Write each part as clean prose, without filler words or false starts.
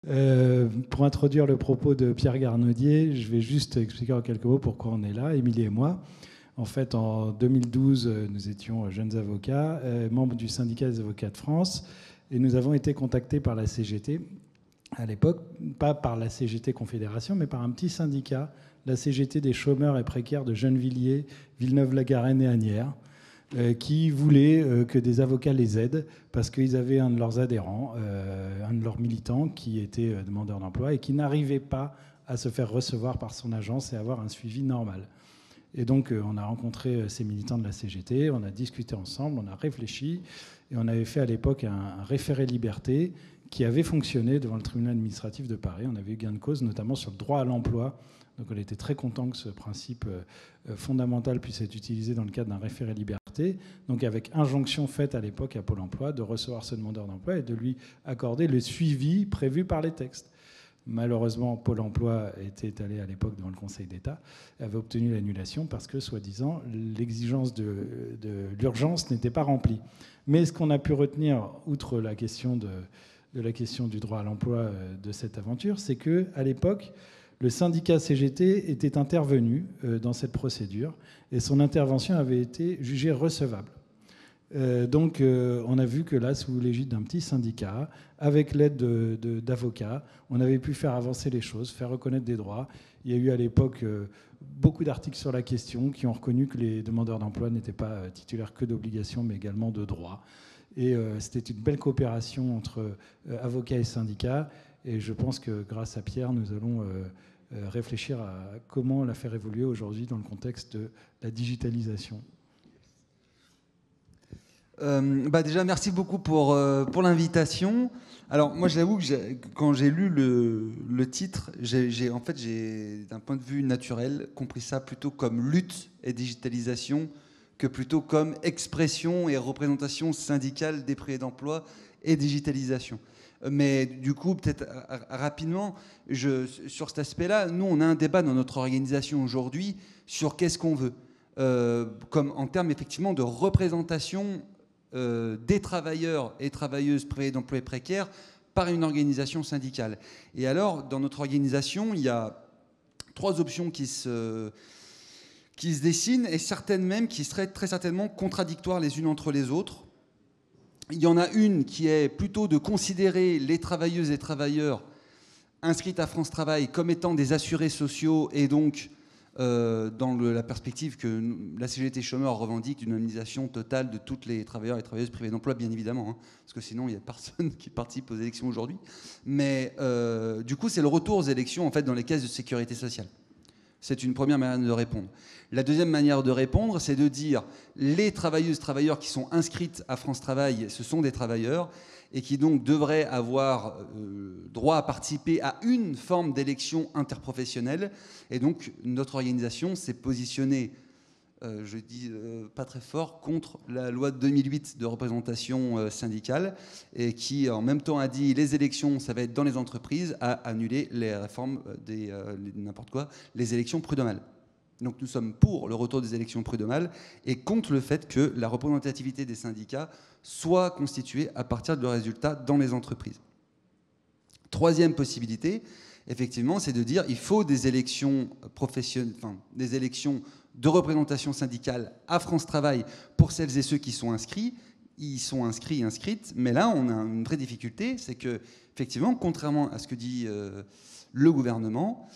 Pour introduire le propos de Pierre Garnaudier, je vais juste expliquer en quelques mots pourquoi on est là, Émilie et moi. En fait, en 2012, nous étions jeunes avocats, membres du syndicat des avocats de France, et nous avons été contactés par la CGT, à l'époque, pas par la CGT Confédération, mais par un petit syndicat, la CGT des chômeurs et précaires de Gennevilliers, Villeneuve-la-Garenne et Asnières, qui voulaient que des avocats les aident parce qu'ils avaient un de leurs adhérents, un de leurs militants qui était demandeur d'emploi et qui n'arrivait pas à se faire recevoir par son agence et avoir un suivi normal. Et donc on a rencontré ces militants de la CGT, on a discuté ensemble, on a réfléchi et on avait fait à l'époque un référé liberté qui avait fonctionné devant le tribunal administratif de Paris. On avait eu gain de cause notamment sur le droit à l'emploi. Donc on était très content que ce principe fondamental puisse être utilisé dans le cadre d'un référé liberté, donc avec injonction faite à l'époque à Pôle emploi de recevoir ce demandeur d'emploi et de lui accorder le suivi prévu par les textes. Malheureusement, Pôle emploi était allé à l'époque devant le Conseil d'État, avait obtenu l'annulation parce que, soi-disant, l'exigence de l'urgence n'était pas remplie. Mais ce qu'on a pu retenir, outre la question du droit à l'emploi de cette aventure, c'est qu'à l'époque, le syndicat CGT était intervenu dans cette procédure et son intervention avait été jugée recevable. Donc on a vu que là, sous l'égide d'un petit syndicat, avec l'aide d'avocats, on avait pu faire avancer les choses, faire reconnaître des droits. Il y a eu à l'époque beaucoup d'articles sur la question qui ont reconnu que les demandeurs d'emploi n'étaient pas titulaires que d'obligations, mais également de droits. Et c'était une belle coopération entre avocats et syndicats. Et je pense que grâce à Pierre, nous allons réfléchir à comment la faire évoluer aujourd'hui dans le contexte de la digitalisation. Déjà, merci beaucoup pour l'invitation. Alors, moi, j'avoue que quand j'ai lu le titre, j'ai, d'un point de vue naturel, compris ça plutôt comme lutte et digitalisation que plutôt comme expression et représentation syndicale des privés d'emploi et digitalisation. Mais du coup, peut-être rapidement, sur cet aspect-là, nous, on a un débat dans notre organisation aujourd'hui sur qu'est-ce qu'on veut, comme en termes effectivement de représentation des travailleurs et travailleuses privés d'emploi précaires par une organisation syndicale. Et alors, dans notre organisation, il y a 3 options qui se dessinent et certaines même qui seraient très certainement contradictoires les unes entre les autres. Il y en a une qui est plutôt de considérer les travailleuses et travailleurs inscrits à France Travail comme étant des assurés sociaux et donc dans la perspective que la CGT chômeurs revendique d'une indemnisation totale de tous les travailleurs et travailleuses privés d'emploi, bien évidemment, hein, parce que sinon il n'y a personne qui participe aux élections aujourd'hui. Mais du coup, c'est le retour aux élections en fait, dans les caisses de sécurité sociale. C'est une première manière de répondre. La deuxième manière de répondre, c'est de dire les travailleuses, travailleurs qui sont inscrites à France Travail, ce sont des travailleurs et qui donc devraient avoir droit à participer à une forme d'élection interprofessionnelle. Et donc notre organisation s'est positionnée, je dis pas très fort, contre la loi de 2008 de représentation syndicale et qui en même temps a dit les élections ça va être dans les entreprises, a annulé les réformes n'importe quoi, les élections prud'homales. Donc nous sommes pour le retour des élections prud'homales et contre le fait que la représentativité des syndicats soit constituée à partir de résultats dans les entreprises. Troisième possibilité, effectivement, c'est de dire qu'il faut des élections professionnelles, des élections de représentation syndicale à France Travail pour celles et ceux qui sont inscrits. Ils sont inscrits et inscrites, mais là, on a une vraie difficulté, c'est que, effectivement, contrairement à ce que dit le gouvernement,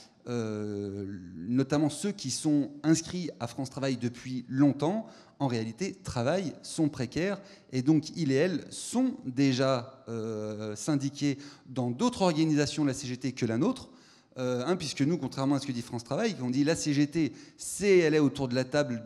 notamment ceux qui sont inscrits à France Travail depuis longtemps, en réalité, travaillent, sont précaires, et donc ils et elles sont déjà syndiqués dans d'autres organisations de la CGT que la nôtre, puisque nous, contrairement à ce que dit France Travail, on dit la CGT, elle est autour de la table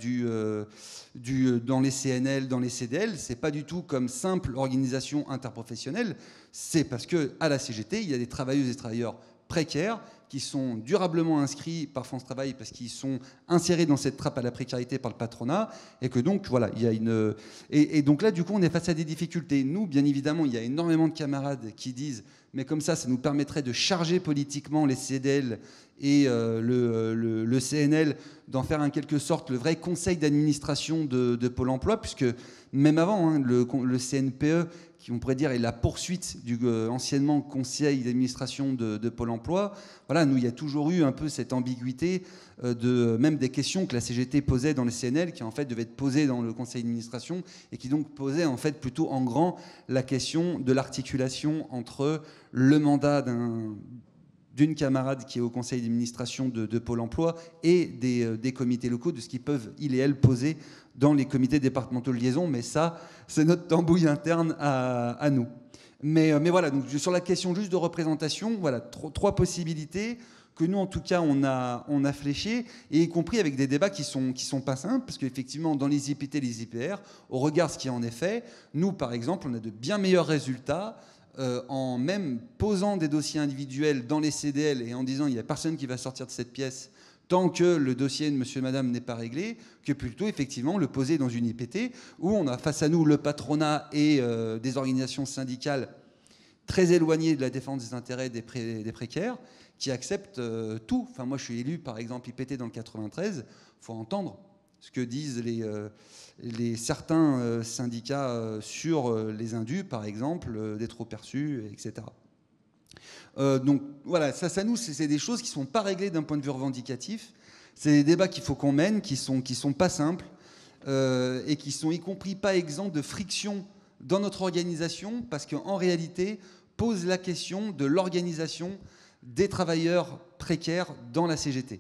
dans les CNL, dans les CDL, c'est pas du tout comme simple organisation interprofessionnelle, c'est parce qu'à la CGT, il y a des travailleuses et travailleurs précaires qui sont durablement inscrits par France Travail parce qu'ils sont insérés dans cette trappe à la précarité par le patronat et que donc voilà, il y a une et donc là du coup on est face à des difficultés. Nous bien évidemment il y a énormément de camarades qui disent mais comme ça nous permettrait de charger politiquement les CDL et le CNL d'en faire en quelque sorte le vrai conseil d'administration de Pôle emploi puisque même avant le CNPE on pourrait dire est la poursuite du anciennement conseil d'administration de Pôle emploi. Voilà, nous, il y a toujours eu un peu cette ambiguïté même des questions que la CGT posait dans les CNL, qui en fait devaient être posées dans le conseil d'administration, et qui donc posaient en fait plutôt en grand la question de l'articulation entre le mandat d'une camarade qui est au conseil d'administration de Pôle emploi et des comités locaux, de ce qu'ils peuvent, il et elle, poser dans les comités départementaux de liaison. Mais ça, c'est notre tambouille interne à nous. Mais voilà, donc sur la question juste de représentation, voilà, trois possibilités que nous, en tout cas, on a fléchées, et y compris avec des débats qui sont pas simples, parce qu'effectivement, dans les IPT, les IPR, au regard de ce qui en est fait, nous, par exemple, on a de bien meilleurs résultats en même posant des dossiers individuels dans les CDL et en disant il n'y a personne qui va sortir de cette pièce tant que le dossier de monsieur et madame n'est pas réglé, que plutôt effectivement le poser dans une IPT où on a face à nous le patronat et des organisations syndicales très éloignées de la défense des intérêts des précaires qui acceptent tout. Enfin, moi je suis élu par exemple IPT dans le 93, il faut entendre ce que disent certains syndicats sur les indus, par exemple, des trop perçus, etc. Donc voilà, ça nous, c'est des choses qui ne sont pas réglées d'un point de vue revendicatif. C'est des débats qu'il faut qu'on mène, qui sont pas simples, et qui sont y compris pas exempts de friction dans notre organisation, parce qu'en réalité, pose la question de l'organisation des travailleurs précaires dans la CGT.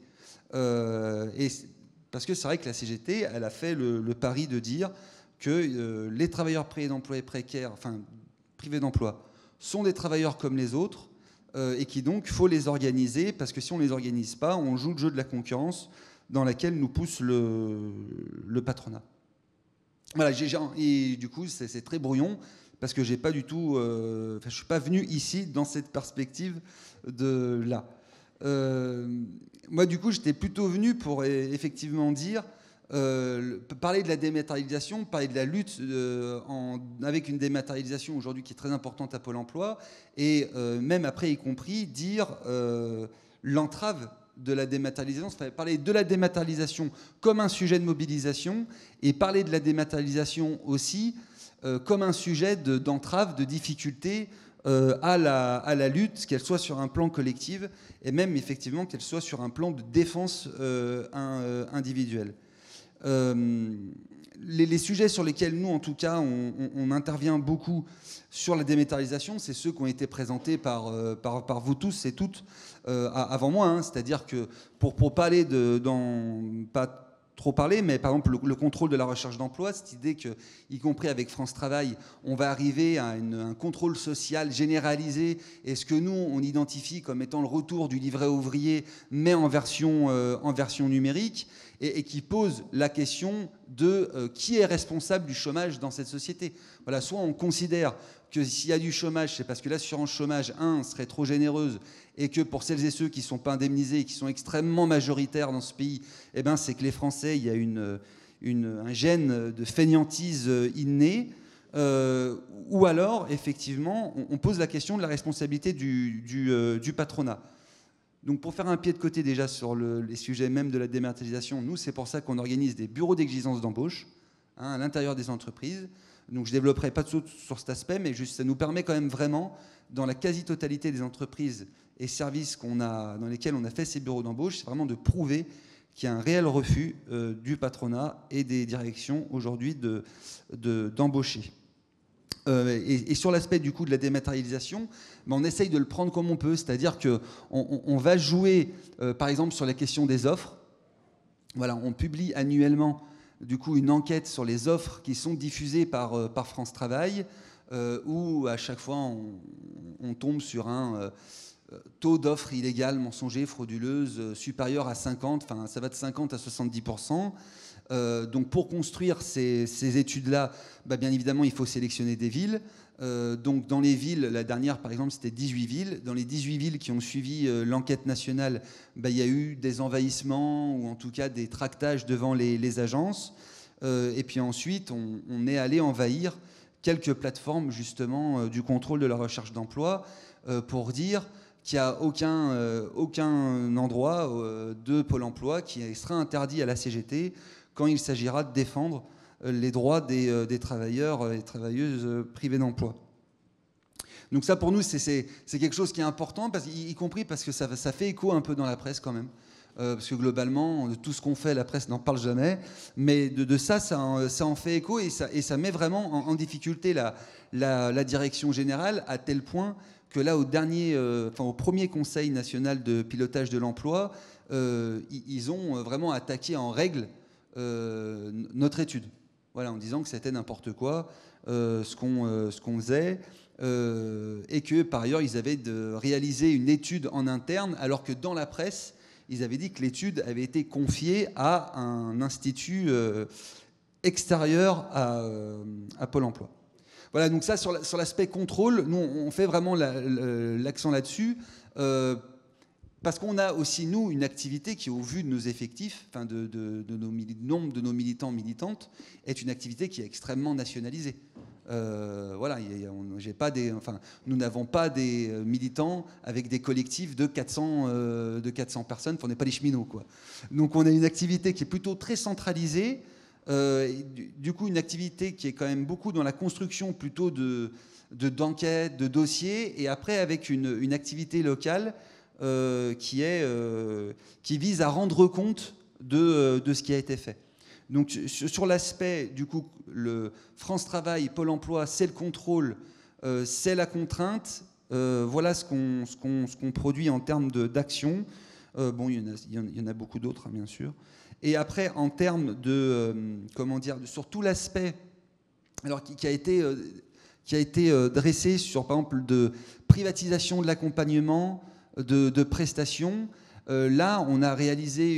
Parce que c'est vrai que la CGT, elle a fait le pari de dire que les travailleurs privés d'emploi et précaires, enfin privés d'emploi, sont des travailleurs comme les autres, et qui donc faut les organiser, parce que si on ne les organise pas, on joue le jeu de la concurrence dans laquelle nous pousse le patronat. Voilà, et du coup c'est très brouillon, parce que j'ai pas du tout, je suis pas venu ici dans cette perspective de là. Moi, du coup, j'étais plutôt venu pour effectivement dire, parler de la dématérialisation, parler de la lutte avec une dématérialisation aujourd'hui qui est très importante à Pôle emploi, et même après, y compris, dire l'entrave de la dématérialisation, parler de la dématérialisation comme un sujet de mobilisation, et parler de la dématérialisation aussi comme un sujet d'entrave, de difficulté à la lutte, qu'elle soit sur un plan collectif et même effectivement qu'elle soit sur un plan de défense individuelle. Les sujets sur lesquels nous, en tout cas, on intervient beaucoup sur la dématérialisation, c'est ceux qui ont été présentés par vous tous et toutes avant moi. Hein. C'est-à-dire que pour parler pas trop parler, mais par exemple le contrôle de la recherche d'emploi, cette idée que, y compris avec France Travail, on va arriver à un contrôle social généralisé, et ce que nous on identifie comme étant le retour du livret ouvrier, mais en version numérique, et qui pose la question de qui est responsable du chômage dans cette société. Voilà, soit on considère que s'il y a du chômage, c'est parce que l'assurance chômage, serait trop généreuse, et que pour celles et ceux qui ne sont pas indemnisés et qui sont extrêmement majoritaires dans ce pays, eh ben, c'est que les Français, il y a un gène de fainéantise inné, ou alors, effectivement, on pose la question de la responsabilité du patronat. Donc pour faire un pied de côté déjà sur les sujets même de la dématérialisation, nous, c'est pour ça qu'on organise des bureaux d'exigence d'embauche à l'intérieur des entreprises. Donc je ne développerai pas tout sur cet aspect, mais juste ça nous permet quand même vraiment, dans la quasi-totalité des entreprises et services dans lesquels on a fait ces bureaux d'embauche, c'est vraiment de prouver qu'il y a un réel refus du patronat et des directions aujourd'hui d'embaucher. Et sur l'aspect du coup de la dématérialisation, on essaye de le prendre comme on peut, c'est-à-dire qu'on va jouer par exemple sur la question des offres. Voilà, on publie annuellement du coup une enquête sur les offres qui sont diffusées par France Travail, où à chaque fois on tombe sur un taux d'offres illégales, mensongères, frauduleuses supérieur à 50, enfin ça va de 50 à 70%. Donc pour construire ces études-là, bien évidemment, il faut sélectionner des villes. Donc dans les villes, la dernière par exemple, c'était 18 villes. Dans les 18 villes qui ont suivi l'enquête nationale, il y a eu des envahissements ou en tout cas des tractages devant les agences. Et puis ensuite, on est allé envahir quelques plateformes justement du contrôle de la recherche d'emploi pour dire qu'il n'y a aucun endroit de Pôle emploi qui sera interdit à la CGT quand il s'agira de défendre les droits des travailleurs et travailleuses privés d'emploi. Donc ça, pour nous, c'est quelque chose qui est important, y compris parce que ça fait écho un peu dans la presse quand même. Parce que globalement, de tout ce qu'on fait, la presse n'en parle jamais. Mais de ça en fait écho et ça met vraiment en difficulté la direction générale, à tel point que là, au premier Conseil national de pilotage de l'emploi, ils ont vraiment attaqué en règle notre étude. Voilà, en disant que c'était n'importe quoi ce qu'on faisait. Et que par ailleurs, ils avaient réalisé une étude en interne, alors que dans la presse, ils avaient dit que l'étude avait été confiée à un institut extérieur à Pôle emploi. Voilà, donc ça, sur l'aspect contrôle, nous, on fait vraiment l'accent là-dessus, parce qu'on a aussi, nous, une activité qui, au vu de nos effectifs, enfin nombre de nos militants, militantes, est une activité qui est extrêmement nationalisée. Voilà, nous n'avons pas des militants avec des collectifs de 400 personnes, on n'est pas les cheminots, quoi. Donc on a une activité qui est plutôt très centralisée, du coup une activité qui est quand même beaucoup dans la construction plutôt d'enquêtes, de dossiers, et après avec une activité locale qui vise à rendre compte de ce qui a été fait. Donc sur l'aspect, du coup, le France Travail, Pôle emploi, c'est le contrôle, c'est la contrainte. Voilà ce qu'on produit en termes d'action. Bon, il y en a beaucoup d'autres, hein, bien sûr. Et après, en termes sur tout l'aspect, alors qui a été dressé sur, par exemple, de privatisation de l'accompagnement, de prestations. Là, on a réalisé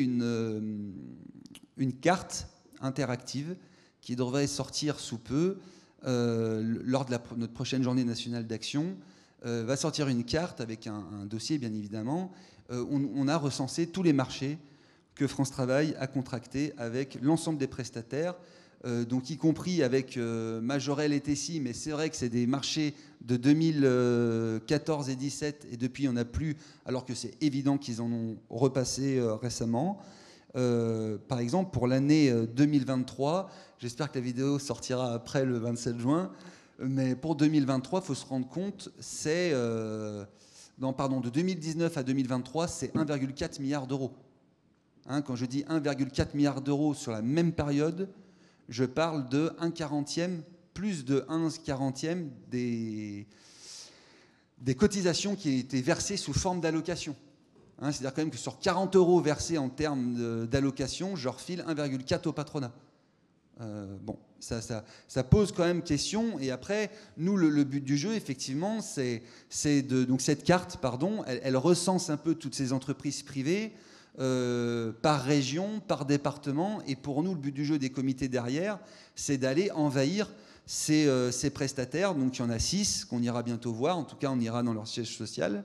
une carte interactive qui devrait sortir sous peu lors de notre prochaine journée nationale d'action. Va sortir une carte avec un dossier, bien évidemment. On a recensé tous les marchés que France Travail a contractés avec l'ensemble des prestataires, donc y compris avec Majorel et Tessie, mais c'est vrai que c'est des marchés de 2014 et 2017, et depuis il n'y en a plus, alors que c'est évident qu'ils en ont repassé récemment. Par exemple, pour l'année 2023, j'espère que la vidéo sortira après le 27 juin, mais pour 2023, il faut se rendre compte, de 2019 à 2023, c'est 1,4 milliard d'euros. Hein, quand je dis 1,4 milliard d'euros sur la même période, je parle de 1/40e, plus de 1/40e des cotisations qui ont été versées sous forme d'allocation. Hein, c'est-à-dire quand même que sur 40 € versés en termes d'allocation, je refile 1,4 au patronat. Bon, ça pose quand même question. Et après, nous, le but du jeu, effectivement, donc cette carte, elle recense un peu toutes ces entreprises privées par région, par département. Et pour nous, le but du jeu des comités derrière, c'est d'aller envahir ces prestataires. Donc il y en a 6 qu'on ira bientôt voir. En tout cas, on ira dans leur siège social.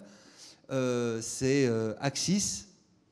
C'est Axis,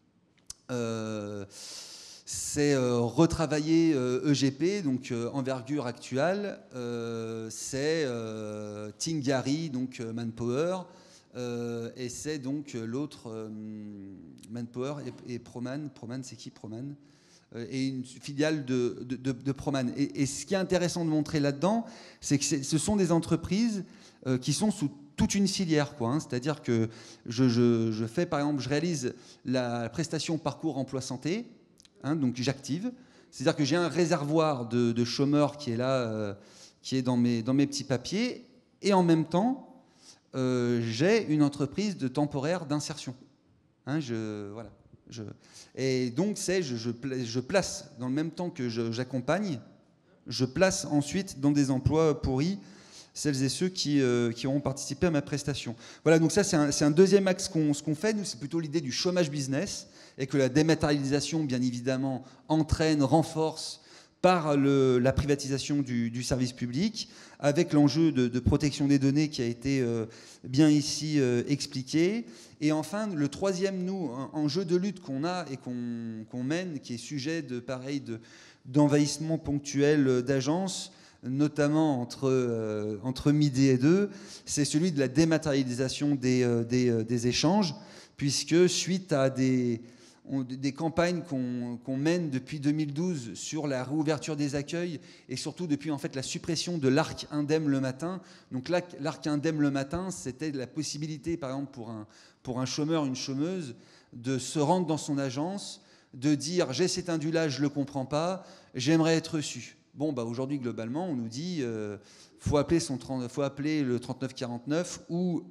c'est retravailler EGP, donc envergure actuelle, c'est Tingari, donc Manpower, et c'est donc l'autre Manpower et Proman. Proman, c'est qui Proman? Et une filiale de Proman. Et ce qui est intéressant de montrer là-dedans, c'est que ce sont des entreprises qui sont sous toute une filière, quoi, hein. C'est-à-dire que je fais, par exemple, je réalise la prestation parcours emploi santé, hein, donc j'active. C'est-à-dire que j'ai un réservoir de chômeurs qui est là, qui est dans mes petits papiers, et en même temps, j'ai une entreprise de temporaire d'insertion. Hein, voilà. Et donc, je place, dans le même temps que j'accompagne, je place ensuite dans des emplois pourris celles et ceux qui auront participé à ma prestation. Voilà, donc ça, c'est un deuxième axe qu'on fait. Nous, c'est plutôt l'idée du chômage business, et que la dématérialisation, bien évidemment, entraîne, renforce par la privatisation du service public, avec l'enjeu de protection des données qui a été bien ici expliqué. Et enfin, le troisième, enjeu de lutte qu'on a et qu'on mène, qui est sujet d'envahissement ponctuel d'agences, notamment entre midi et 2, c'est celui de la dématérialisation des échanges, puisque suite à des campagnes qu'on mène depuis 2012 sur la réouverture des accueils et surtout depuis en fait la suppression de l'arc indemne le matin. Donc là, l'arc indemne le matin, c'était la possibilité, par exemple, pour un chômeur, une chômeuse, de se rendre dans son agence, de dire j'ai cet indu-là, je ne le comprends pas, j'aimerais être reçu. Bon, bah aujourd'hui, globalement, on nous dit faut appeler le 3949 ou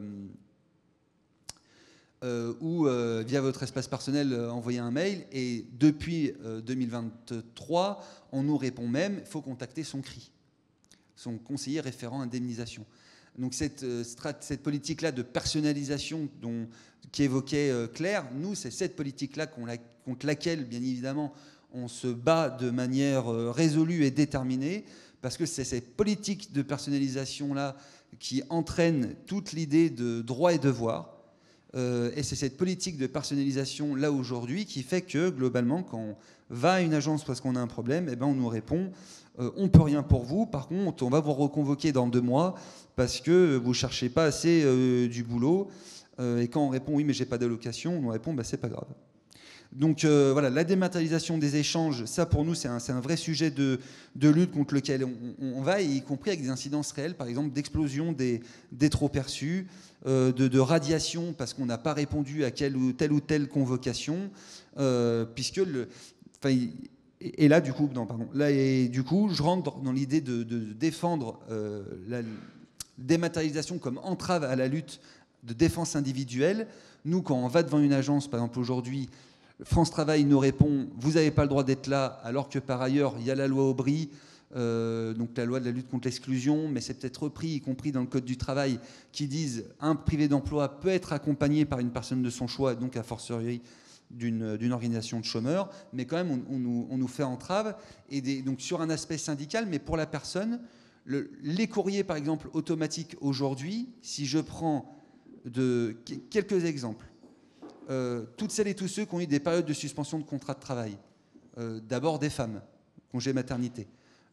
via votre espace personnel envoyer un mail. Et depuis 2023, on nous répond même il faut contacter son CRI, son conseiller référent indemnisation. Donc cette politique-là de personnalisation qui évoquait Claire, nous, c'est cette politique-là contre laquelle, bien évidemment, on se bat de manière résolue et déterminée, parce que c'est cette politique de personnalisation-là qui entraîne toute l'idée de droits et devoirs. Et c'est cette politique de personnalisation là aujourd'hui qui fait que globalement quand on va à une agence parce qu'on a un problème, eh ben on nous répond on ne peut rien pour vous, par contre on va vous reconvoquer dans 2 mois parce que vous ne cherchez pas assez du boulot. Et quand on répond oui mais j'ai pas d'allocation, on nous répond bah, c'est pas grave. Donc voilà, la dématérialisation des échanges, ça pour nous c'est un vrai sujet de lutte contre lequel on va, y compris avec des incidences réelles, par exemple d'explosion des trop perçus, de radiation parce qu'on n'a pas répondu à telle ou telle convocation, puisque et là du coup, je rentre dans l'idée de défendre la dématérialisation comme entrave à la lutte de défense individuelle. Nous, quand on va devant une agence, par exemple aujourd'hui, France Travail nous répond « vous n'avez pas le droit d'être là », alors que par ailleurs, il y a la loi Aubry, donc la loi de la lutte contre l'exclusion, mais c'est peut-être repris, y compris dans le Code du travail, qui disent un privé d'emploi peut être accompagné par une personne de son choix, donc a fortiori d'une organisation de chômeurs, mais quand même on nous fait entrave, et donc sur un aspect syndical, mais pour la personne, les courriers par exemple automatiques aujourd'hui, si je prends quelques exemples, toutes celles et tous ceux qui ont eu des périodes de suspension de contrat de travail, d'abord des femmes, congé maternité,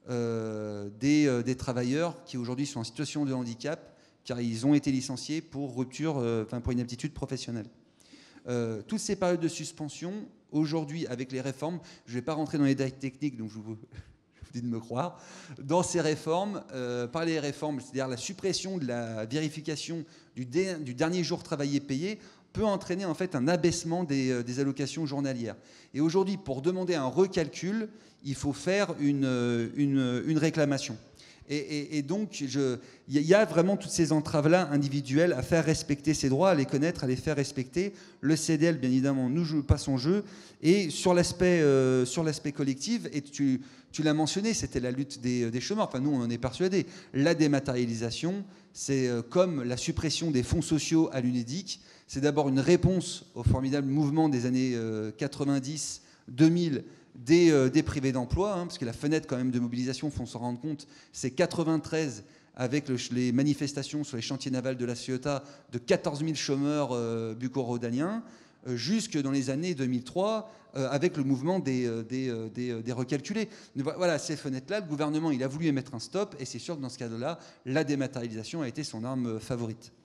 des travailleurs qui aujourd'hui sont en situation de handicap car ils ont été licenciés pour pour inaptitude professionnelle. Toutes ces périodes de suspension, aujourd'hui avec les réformes, je ne vais pas rentrer dans les détails techniques, donc je vous dis de me croire, dans ces réformes, par les réformes, c'est-à-dire la suppression de la vérification du dernier jour travaillé payé, peut entraîner en fait un abaissement des allocations journalières. Et aujourd'hui, pour demander un recalcul, il faut faire une réclamation. Et donc, il y a vraiment toutes ces entraves-là individuelles à faire respecter ces droits, à les connaître, à les faire respecter. Le CDL, bien évidemment, ne joue pas son jeu. Et sur l'aspect collectif, et tu l'as mentionné, c'était la lutte des chômeurs. Enfin, nous, on en est persuadés. La dématérialisation, c'est comme la suppression des fonds sociaux à l'UNEDIC. C'est d'abord une réponse au formidable mouvement des années 90, 2000, des privés d'emploi, parce que la fenêtre quand même de mobilisation, il faut s'en rendre compte, c'est 93 avec les manifestations sur les chantiers navals de la Ciotat de 14 000 chômeurs bucco-rhodaniens, jusque dans les années 2003 avec le mouvement des recalculés. Voilà, ces fenêtres-là, le gouvernement il a voulu y mettre un stop et c'est sûr que dans ce cas-là, la dématérialisation a été son arme favorite.